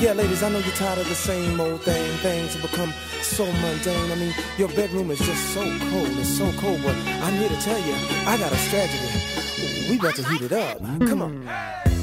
Yeah, ladies, I know you're tired of the same old thing. Things have become so mundane. I mean, your bedroom is just so cold. It's so cold, but I'm here to tell you, I got a strategy. We better heat it up. Come on.